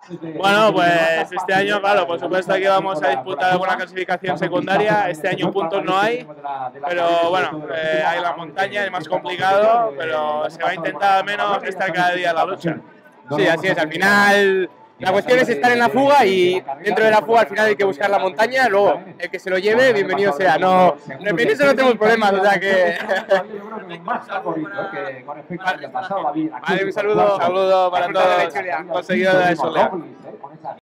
Bueno, pues este año, claro, por supuesto que vamos a disputar alguna clasificación secundaria. Este año puntos no hay, pero bueno, hay la montaña, es más complicado, pero se va a intentar al menos estar cada día en la lucha. Sí, así es. Al final, la cuestión es estar en la fuga y dentro de la fuga al final hay que buscar la montaña. Luego, el que se lo lleve, bienvenido sea. No, en eso no tenemos problemas, o sea que. Vale, un saludo. Un saludo para todos los seguidores de Soler.